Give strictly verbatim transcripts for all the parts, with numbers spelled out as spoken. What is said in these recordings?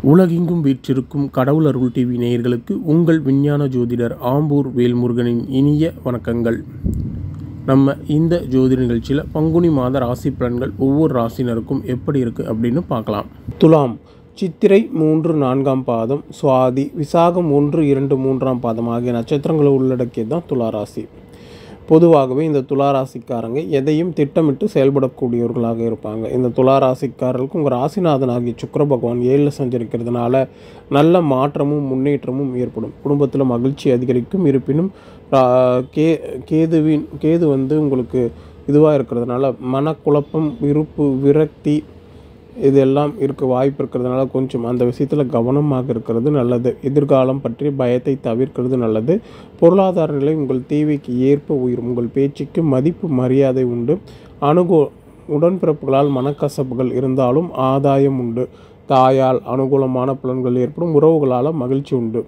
உலகெங்கும் வீற்றிருக்கும் கடவுள் அருள் டிவி நேயர்களுக்கு உங்கள் விஞ்ஞான ஜோதிடர் ஆம்பூர் வேல்முருகனின் இனிய வணக்கங்கள். நம்ம இந்த ஜோதிட நிகழ்ச்சியில் பங்குனி மாத ராசி பலன்கள் ஒவ்வொரு ராசினருக்கும் எப்படி இருக்குது அப்படின்னு பார்க்கலாம். துலாம் சித்திரை மூன்று நான்காம் பாதம், சுவாதி விசாகம் ஒன்று இரண்டு மூன்றாம் பாதம் ஆகிய நட்சத்திரங்களை உள்ளடக்கியது தான் துலா ராசி. பொதுவாகவே இந்த துளாராசிக்காரங்க எதையும் திட்டமிட்டு செயல்படக்கூடியவர்களாக இருப்பாங்க. இந்த துளாராசிக்காரர்களுக்கு உங்கள் ராசிநாதன் ஆகிய சுக்கிர பகவான் ஏழில் சஞ்சரிக்கிறதுனால நல்ல மாற்றமும் முன்னேற்றமும் ஏற்படும். குடும்பத்தில் மகிழ்ச்சி அதிகரிக்கும். இருப்பினும் கே கேதுவின் கேது வந்து உங்களுக்கு இதுவாக இருக்கிறதுனால மனக்குழப்பம், விருப்பு, விரக்தி இதெல்லாம் இருக்க வாய்ப்பு இருக்கிறதுனால கொஞ்சம் அந்த விஷயத்தில் கவனமாக இருக்கிறது நல்லது. எதிர்காலம் பற்றி பயத்தை தவிர்க்கிறது நல்லது. பொருளாதார நிலை உங்கள் தேவைக்கு ஏற்ப உயரும். உங்கள் பேச்சுக்கு மதிப்பு மரியாதை உண்டு. அனுகூ உடன்பிறப்புகளால் மனக்கசப்புகள் இருந்தாலும் ஆதாயம் உண்டு. தாயால் அனுகூலமான பலன்கள் ஏற்படும். உறவுகளால் மகிழ்ச்சி உண்டு.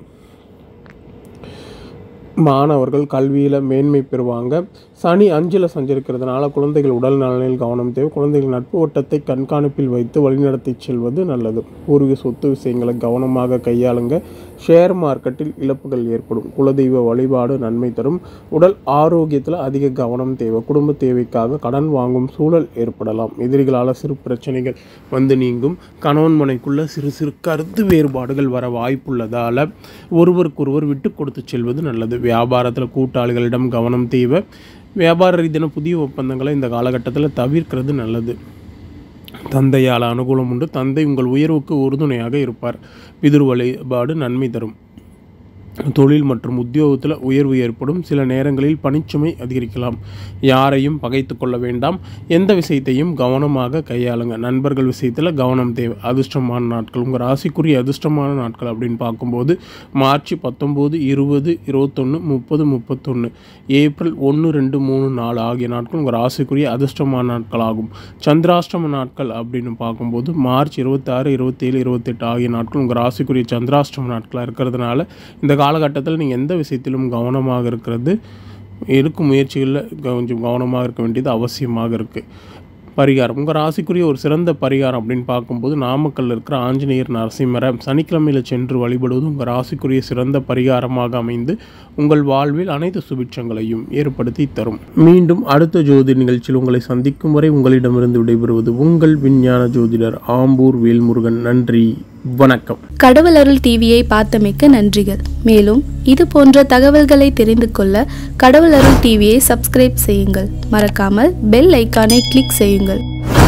மாணவர்கள் கல்வியில் மேன்மை பெறுவாங்க. சனி அஞ்சில் சஞ்சரிக்கிறதுனால குழந்தைகள் உடல் நலனில் கவனம் தேவை. குழந்தைகள் நட்பு வட்டத்தை கண்காணிப்பில் வைத்து வழிநடத்தி செல்வது நல்லது. பூர்வீக சொத்து விஷயங்களை கவனமாக கையாளுங்க. ஷேர் மார்க்கெட்டில் இழப்புகள் ஏற்படும். குலதெய்வ வழிபாடு நன்மை தரும். உடல் ஆரோக்கியத்தில் அதிக கவனம் தேவை. குடும்ப தேவைக்காக கடன் வாங்கும் சூழல் ஏற்படலாம். எதிரிகளால் சிறு பிரச்சனைகள் வந்து நீங்கும். கணவன் மனைக்குள்ள சிறு சிறு கருத்து வேறுபாடுகள் வர வாய்ப்புள்ளதால் ஒருவருக்கொருவர் விட்டு கொடுத்து செல்வது நல்லது. வியாபாரத்தில் கூட்டாளிகளிடம் கவனம் தேவை. வியாபார ரீதியான புதிய ஒப்பந்தங்களை இந்த காலகட்டத்தில் தவிர்க்கிறது நல்லது. தந்தையால் அனுகூலம் உண்டு. தந்தை உங்கள் உயர்வுக்கு உறுதுணையாக இருப்பார். பிதிரு வழிபாடு நன்மை தரும். தொழில் மற்றும் உத்தியோகத்தில் உயர்வு ஏற்படும். சில நேரங்களில் பணிச்சுமை அதிகரிக்கலாம். யாரையும் பகைத்து கொள்ள வேண்டாம். எந்த விஷயத்தையும் கவனமாக கையாளுங்க. நண்பர்கள் விஷயத்தில் கவனம் தேவை. அதிர்ஷ்டமான நாட்கள் உங்கள் ராசிக்குரிய அதிர்ஷ்டமான நாட்கள் அப்படின்னு பார்க்கும்போது மார்ச் பத்தொம்போது, இருபது, இருபத்தொன்று, முப்பது, முப்பத்தொன்று, ஏப்ரல் ஒன்று, ரெண்டு, மூணு, நாலு ஆகிய நாட்கள் உங்கள் ராசிக்குரிய அதிர்ஷ்டமான நாட்கள் ஆகும். சந்திராஷ்டம நாட்கள் அப்படின்னு பார்க்கும்போது மார்ச் இருபத்தாறு, இருபத்தேழு, இருபத்தெட்டு ஆகிய நாட்கள் உங்கள் ராசிக்குரிய சந்திராஷ்டம நாட்களாக இருக்கிறதுனால இந்த காலகட்டத்தில் நீங்கள் எந்த விஷயத்திலும் கவனமாக இருக்கிறது இருக்கும் முயற்சிகளில் கொஞ்சம் கவனமாக இருக்க வேண்டியது அவசியமாக இருக்குது. பரிகாரம் உங்கள் ராசிக்குரிய ஒரு சிறந்த பரிகாரம் அப்படின்னு பார்க்கும்போது நாமக்கல்லில் இருக்கிற ஆஞ்சநேயர் நரசிம்மரை சனிக்கிழமையில் சென்று வழிபடுவது உங்கள் ராசிக்குரிய சிறந்த பரிகாரமாக அமைந்து உங்கள் வாழ்வில் அனைத்து சுபிட்சங்களையும் ஏற்படுத்தி தரும். மீண்டும் அடுத்த ஜோதிட நிகழ்ச்சியில் உங்களை சந்திக்கும் வரை உங்களிடமிருந்து விடைபெறுவது உங்கள் விஞ்ஞான ஜோதிடர் ஆம்பூர் வேல்முருகன். நன்றி, வணக்கம். கடவுள் அருள் டிவியை பார்த்தமைக்க நன்றிகள். மேலும் இது போன்ற தகவல்களை தெரிந்து கொள்ள கடவுள் அருள் டிவியை சப்ஸ்கிரைப் செய்யுங்கள். மறக்காமல் பெல் ஐக்கானை கிளிக் செய்யுங்கள்.